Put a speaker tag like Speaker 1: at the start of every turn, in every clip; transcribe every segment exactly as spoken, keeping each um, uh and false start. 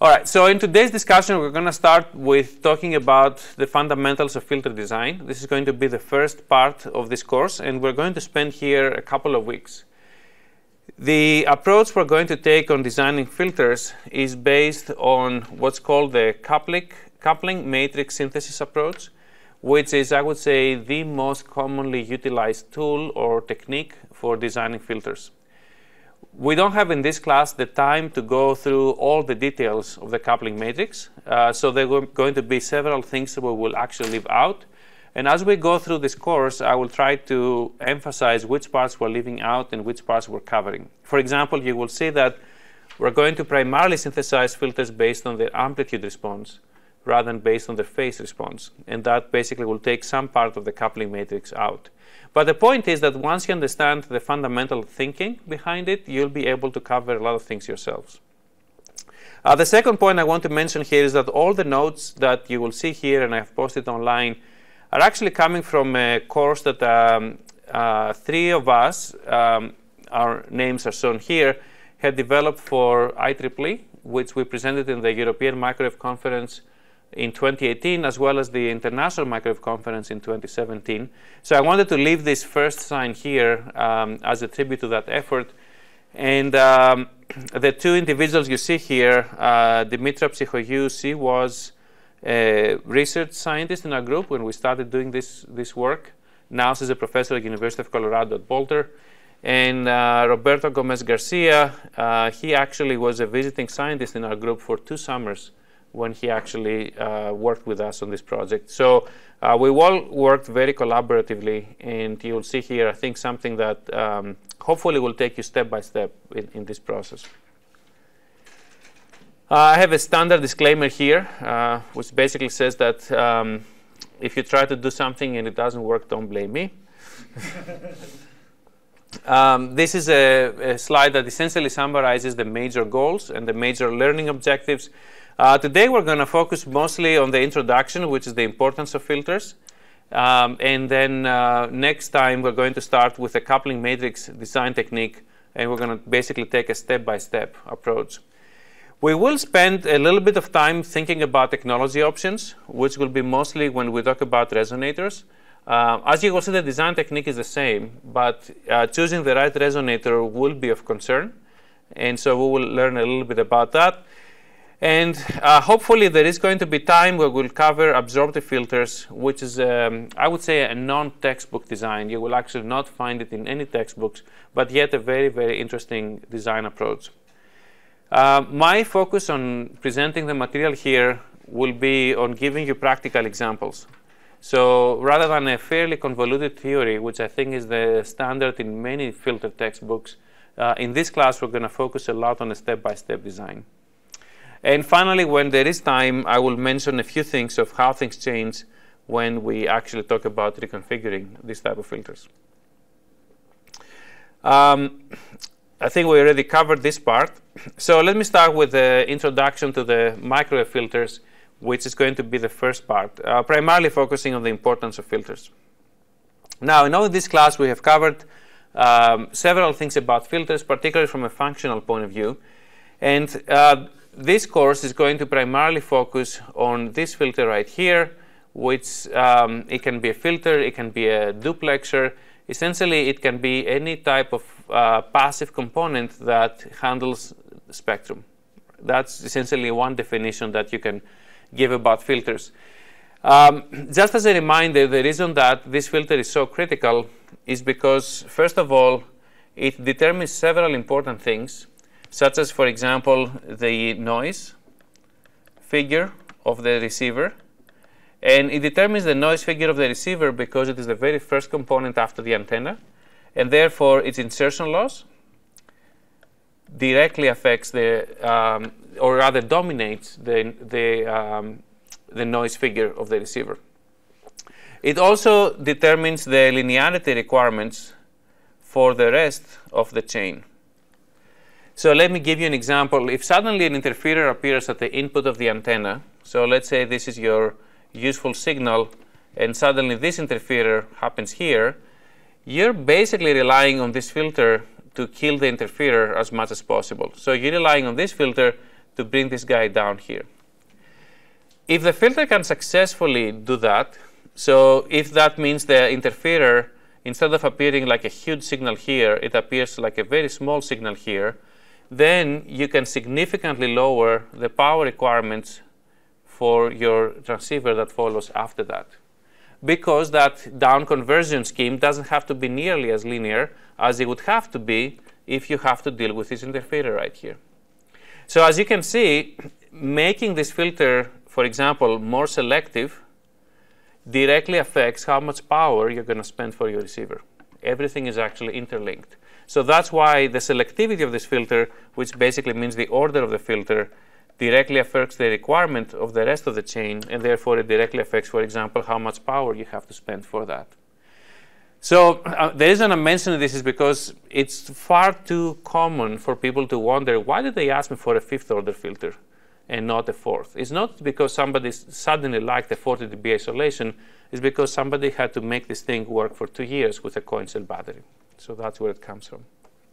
Speaker 1: All right, so in today's discussion, we're going to start with talking about the fundamentals of filter design. This is going to be the first part of this course, and we're going to spend here a couple of weeks. The approach we're going to take on designing filters is based on what's called the coupling, coupling matrix synthesis approach, which is, I would say, the most commonly utilized tool or technique for designing filters. We don't have in this class the time to go through all the details of the coupling matrix, uh, so there are going to be several things that we will actually leave out. And as we go through this course, I will try to emphasize which parts we're leaving out and which parts we're covering. For example, you will see that we're going to primarily synthesize filters based on their amplitude response rather than based on their phase response. And that basically will take some part of the coupling matrix out. But the point is that once you understand the fundamental thinking behind it, you'll be able to cover a lot of things yourselves. Uh, the second point I want to mention here is that all the notes that you will see here, and I've posted online, are actually coming from a course that um, uh, three of us, um, our names are shown here, had developed for I triple E, which we presented in the European Microwave Conference in twenty eighteen, as well as the International Microwave Conference in twenty seventeen. So I wanted to leave this first sign here um, as a tribute to that effort. And um, the two individuals you see here, uh, Dimitri Peroulis, he was a research scientist in our group when we started doing this, this work. Now she's a professor at University of Colorado at Boulder. And uh, Roberto Gomez Garcia, uh, he actually was a visiting scientist in our group for two summers when he actually uh, worked with us on this project. So uh, we all worked very collaboratively, and you'll see here, I think, something that um, hopefully will take you step by step in, in this process. Uh, I have a standard disclaimer here, uh, which basically says that um, if you try to do something and it doesn't work, don't blame me. um, this is a, a slide that essentially summarizes the major goals and the major learning objectives. Uh, today we're going to focus mostly on the introduction, which is the importance of filters. Um, and then uh, next time we're going to start with a coupling matrix design technique, and we're going to basically take a step-by-step approach. We will spend a little bit of time thinking about technology options, which will be mostly when we talk about resonators. Uh, as you will see, the design technique is the same, but uh, choosing the right resonator will be of concern. And so we will learn a little bit about that. And uh, hopefully there is going to be time where we'll cover absorptive filters, which is, um, I would say, a non-textbook design. You will actually not find it in any textbooks, but yet a very, very interesting design approach. Uh, my focus on presenting the material here will be on giving you practical examples. So rather than a fairly convoluted theory, which I think is the standard in many filter textbooks, uh, in this class we're going to focus a lot on a step-by-step design. And finally, when there is time, I will mention a few things of how things change when we actually talk about reconfiguring these type of filters. Um, I think we already covered this part. So let me start with the introduction to the microwave filters, which is going to be the first part, uh, primarily focusing on the importance of filters. Now, in all this class, we have covered um, several things about filters, particularly from a functional point of view. And uh, this course is going to primarily focus on this filter right here, which um, it can be a filter, it can be a duplexer. Essentially, it can be any type of uh, passive component that handles the spectrum. That's essentially one definition that you can give about filters. Um, just as a reminder, the reason that this filter is so critical is because, first of all, it determines several important things, such as, for example, the noise figure of the receiver. And it determines the noise figure of the receiver because it is the very first component after the antenna. And therefore, its insertion loss directly affects the, um, or rather dominates the, the, um, the noise figure of the receiver. It also determines the linearity requirements for the rest of the chain. So let me give you an example. If suddenly an interferer appears at the input of the antenna, so let's say this is your useful signal, and suddenly this interferer happens here, you're basically relying on this filter to kill the interferer as much as possible. So you're relying on this filter to bring this guy down here. If the filter can successfully do that, so if that means the interferer, instead of appearing like a huge signal here, it appears like a very small signal here, then you can significantly lower the power requirements for your transceiver that follows after that. Because that down conversion scheme doesn't have to be nearly as linear as it would have to be if you have to deal with this interferer right here. So as you can see, making this filter, for example, more selective directly affects how much power you're going to spend for your receiver. Everything is actually interlinked. So that's why the selectivity of this filter, which basically means the order of the filter, directly affects the requirement of the rest of the chain, and therefore it directly affects, for example, how much power you have to spend for that. So uh, the reason I'm mentioning this is because it's far too common for people to wonder, why did they ask me for a fifth order filter and not a fourth? It's not because somebody suddenly liked a forty D B isolation. It's because somebody had to make this thing work for two years with a coin cell battery. So that's where it comes from.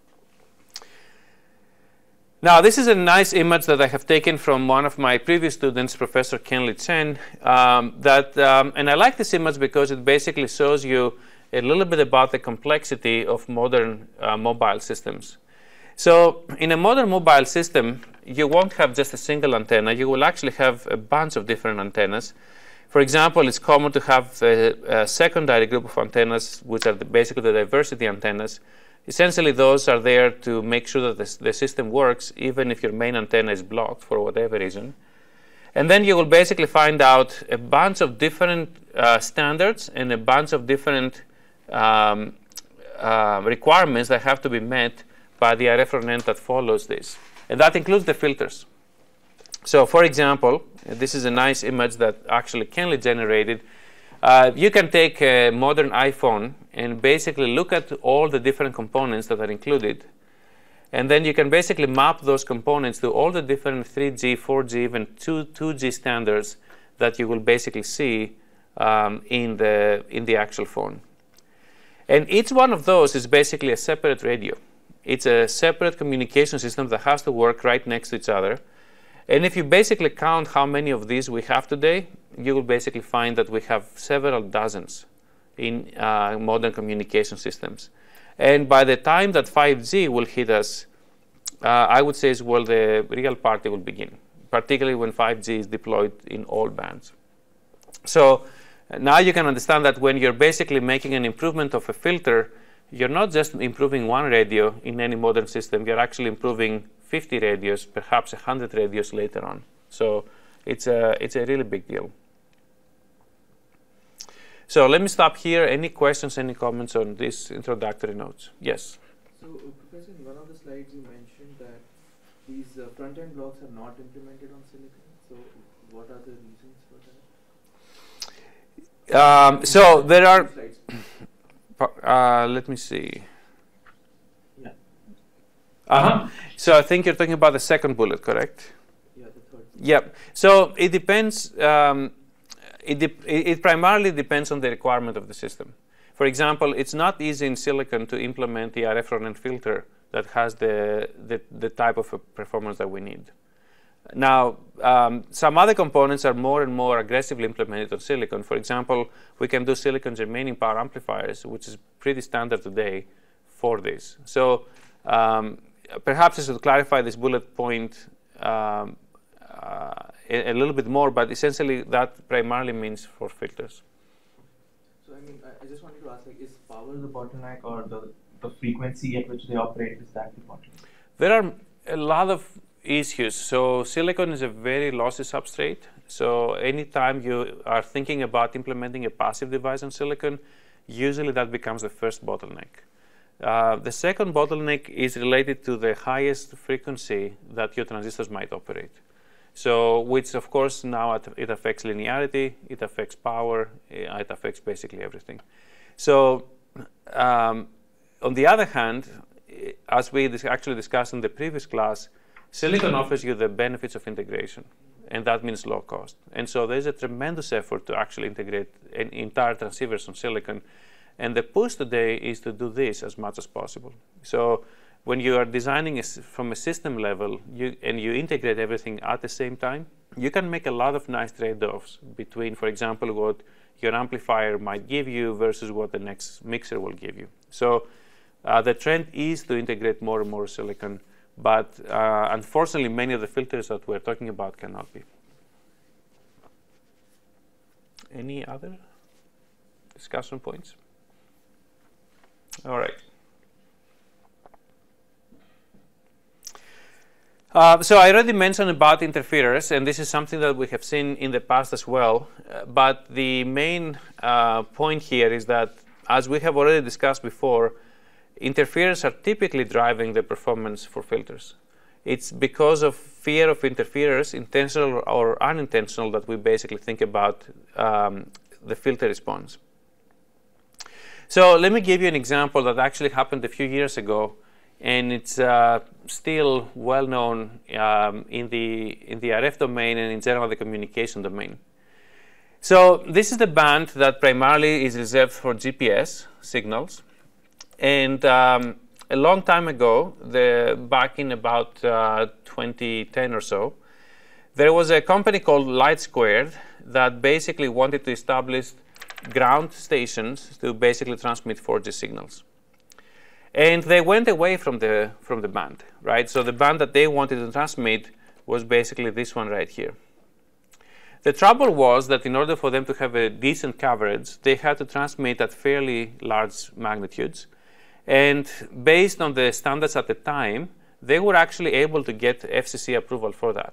Speaker 1: Now, this is a nice image that I have taken from one of my previous students, Professor Kenley Chen. Um, that, um, and I like this image because it basically shows you a little bit about the complexity of modern uh, mobile systems. So in a modern mobile system, you won't have just a single antenna. You will actually have a bunch of different antennas. For example, it's common to have a, a secondary group of antennas, which are the, basically the diversity antennas. Essentially, those are there to make sure that the, the system works, even if your main antenna is blocked for whatever reason. And then you will basically find out a bunch of different uh, standards and a bunch of different um, uh, requirements that have to be met by the R F front end that follows this. And that includes the filters. So for example, this is a nice image that actually Kenley generated. Uh, you can take a modern iPhone and basically look at all the different components that are included. And then you can basically map those components to all the different three G, four G, even two G standards that you will basically see um, in, the, in the actual phone. And each one of those is basically a separate radio. It's a separate communication system that has to work right next to each other. And if you basically count how many of these we have today, you will basically find that we have several dozens in uh, modern communication systems. And by the time that five G will hit us, uh, I would say is well the real party will begin, particularly when five G is deployed in all bands. So now you can understand that when you're basically making an improvement of a filter, you're not just improving one radio in any modern system, you're actually improving fifty radios, perhaps one hundred radios later on. So it's a, it's a really big deal. So let me stop here. Any questions, any comments on these introductory notes? Yes?
Speaker 2: So, uh, Professor, in one of the slides you mentioned that these uh, front-end blocks are not implemented on silicon. So what are the reasons for that?
Speaker 1: Um, so there are, uh, let me see.
Speaker 2: Yeah.
Speaker 1: Uh-huh. So I think you're talking about the second bullet, correct?
Speaker 2: Yeah, the third.
Speaker 1: Yep. So it depends. Um, it, de it primarily depends on the requirement of the system. For example, it's not easy in silicon to implement the R F front-end filter that has the, the, the type of performance that we need. Now, um, some other components are more and more aggressively implemented on silicon. For example, we can do silicon germanium power amplifiers, which is pretty standard today for this. So um, perhaps I should clarify this bullet point um, uh, a, a little bit more, but essentially that primarily means for filters.
Speaker 2: So I mean, I, I just wanted to ask, like, is power the bottleneck, or the, the frequency at which they operate, is that the bottleneck?
Speaker 1: There are a lot of issues. So silicon is a very lossy substrate. So anytime you are thinking about implementing a passive device on silicon, usually that becomes the first bottleneck. Uh, the second bottleneck is related to the highest frequency that your transistors might operate. So which of course now it affects linearity, it affects power, it affects basically everything. So um, on the other hand, as we dis actually discussed in the previous class, silicon offers you the benefits of integration, and that means low cost. And so there's a tremendous effort to actually integrate an entire transceivers on silicon. And the push today is to do this as much as possible. So when you are designing a, from a system level you, and you integrate everything at the same time, you can make a lot of nice trade-offs between, for example, what your amplifier might give you versus what the next mixer will give you. So uh, the trend is to integrate more and more silicon, but uh, unfortunately, many of the filters that we're talking about cannot be. Any other discussion points? All right. Uh, so I already mentioned about interferers, and this is something that we have seen in the past as well. Uh, but the main uh, point here is that, as we have already discussed before, interferers are typically driving the performance for filters. It's because of fear of interferers, intentional or unintentional, that we basically think about um, the filter response. So let me give you an example that actually happened a few years ago, and it's uh, still well known um, in the in the R F domain and in general the communication domain. So this is the band that primarily is reserved for G P S signals, and um, a long time ago, the, back in about uh, twenty ten or so, there was a company called Light Squared that basically wanted to establish ground stations to basically transmit four G signals. And they went away from the, from the band, right? So the band that they wanted to transmit was basically this one right here. The trouble was that in order for them to have a decent coverage, they had to transmit at fairly large magnitudes. And based on the standards at the time, they were actually able to get F C C approval for that.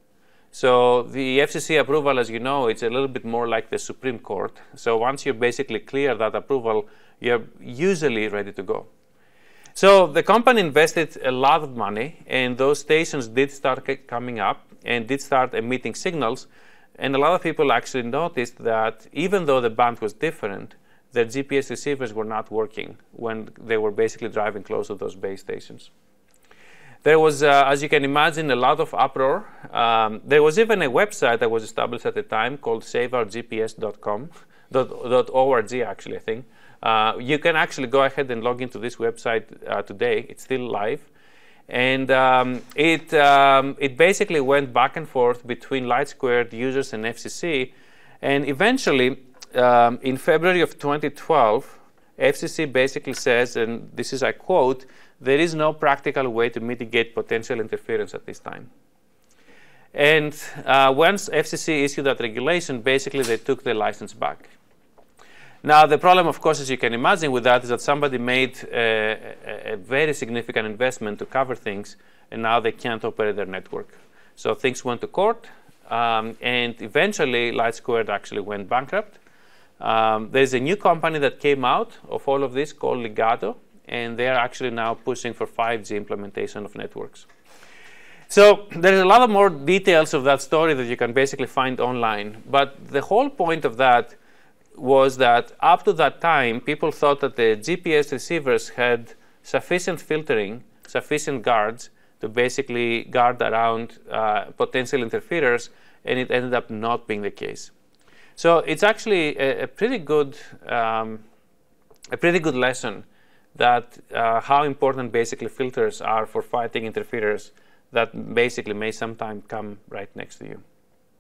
Speaker 1: So the F C C approval, as you know, it's a little bit more like the Supreme Court. So once you basically clear that approval, you're usually ready to go. So the company invested a lot of money, and those stations did start coming up and did start emitting signals. And a lot of people actually noticed that even though the band was different, the G P S receivers were not working when they were basically driving close to those base stations. There was, uh, as you can imagine, a lot of uproar. Um, there was even a website that was established at the time called save our G P S dot com, .org actually, I think. Uh, you can actually go ahead and log into this website uh, today. It's still live. And um, it, um, it basically went back and forth between Light Squared users and F C C. And eventually, um, in February of twenty twelve, F C C basically says, and this is I quote, "There is no practical way to mitigate potential interference at this time." And uh, once F C C issued that regulation, basically they took the license back. Now, the problem, of course, as you can imagine with that, is that somebody made a, a, a very significant investment to cover things, and now they can't operate their network. So things went to court, um, and eventually Light Squared actually went bankrupt. Um, there's a new company that came out of all of this called Legato, and they are actually now pushing for five G implementation of networks. So there's a lot of more details of that story that you can basically find online. But the whole point of that was that up to that time, people thought that the G P S receivers had sufficient filtering, sufficient guards to basically guard around uh, potential interferers, and it ended up not being the case. So it's actually a, a pretty good, um, a pretty good lesson that uh, how important basically filters are for fighting interferers that basically may sometime come right next to you.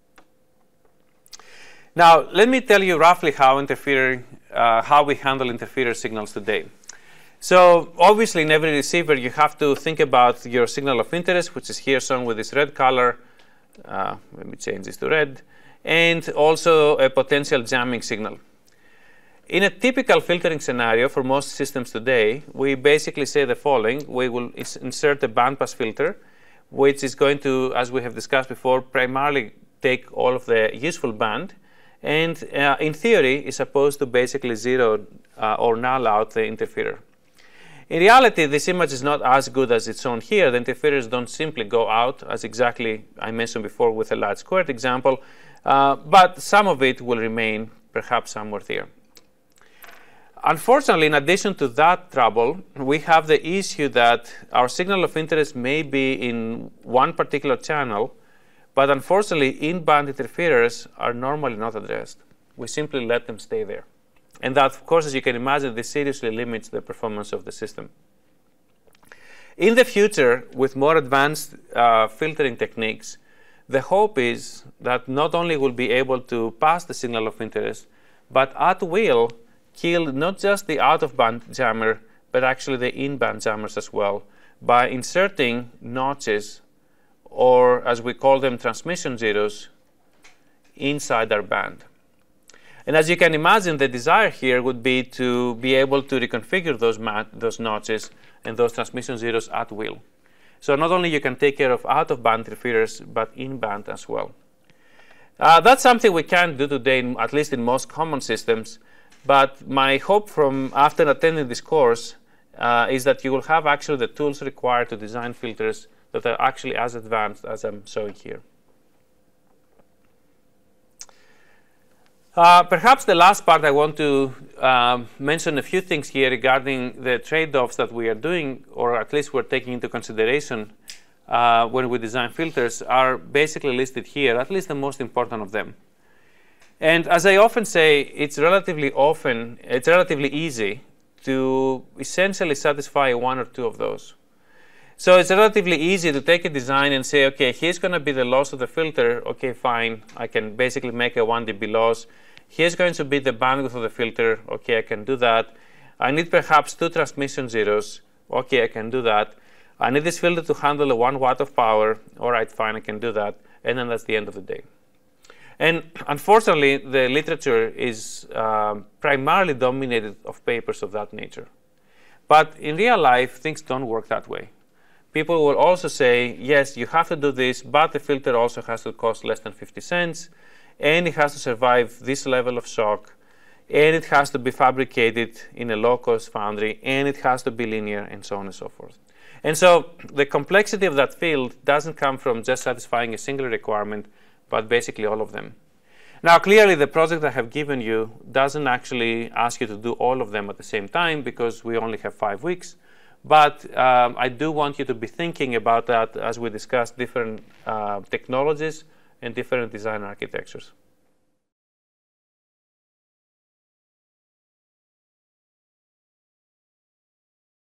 Speaker 1: Now, let me tell you roughly how interfering, uh, how we handle interferer signals today. So obviously, in every receiver, you have to think about your signal of interest, which is here shown with this red color. Uh, let me change this to red. And also a potential jamming signal. In a typical filtering scenario for most systems today, we basically say the following. We will insert a bandpass filter, which is going to, as we have discussed before, primarily take all of the useful band, and uh, in theory is supposed to basically zero uh, or null out the interferer. In reality, this image is not as good as it's shown here. The interferers don't simply go out, as exactly I mentioned before with the Light Squared example, uh, but some of it will remain perhaps somewhere there. Unfortunately, in addition to that trouble, we have the issue that our signal of interest may be in one particular channel, but unfortunately, in-band interferers are normally not addressed. We simply let them stay there. And that, of course, as you can imagine, this seriously limits the performance of the system. In the future, with more advanced uh, filtering techniques, the hope is that not only we'll be able to pass the signal of interest, but at will kill not just the out-of-band jammer, but actually the in-band jammers as well, by inserting notches, or as we call them, transmission zeros, inside our band. And as you can imagine, the desire here would be to be able to reconfigure those, mat those notches and those transmission zeros at will. So not only you can take care of out-of-band interferers, but in-band as well. Uh, that's something we can't do today, in, at least in most common systems. But my hope from after attending this course uh, is that you will have actually the tools required to design filters that are actually as advanced as I'm showing here. Uh, perhaps the last part, I want to uh, mention a few things here regarding the trade-offs that we are doing, or at least we're taking into consideration uh, when we design filters, are basically listed here, at least the most important of them. And as I often say, it's relatively often, it's relatively easy to essentially satisfy one or two of those. So it's relatively easy to take a design and say, okay, here's going to be the loss of the filter. Okay, fine. I can basically make a one D B loss. Here's going to be the bandwidth of the filter. Okay, I can do that. I need perhaps two transmission zeros. Okay, I can do that. I need this filter to handle a one watt of power. All right, fine, I can do that. And then that's the end of the day. And unfortunately, the literature is um, primarily dominated of papers of that nature. But in real life, things don't work that way. People will also say, yes, you have to do this, but the filter also has to cost less than fifty cents, and it has to survive this level of shock, and it has to be fabricated in a low-cost foundry, and it has to be linear, and so on and so forth. And so the complexity of that field doesn't come from just satisfying a single requirement, but basically all of them. Now, clearly, the project I have given you doesn't actually ask you to do all of them at the same time, because we only have five weeks. But um, I do want you to be thinking about that as we discuss different uh, technologies and different design architectures.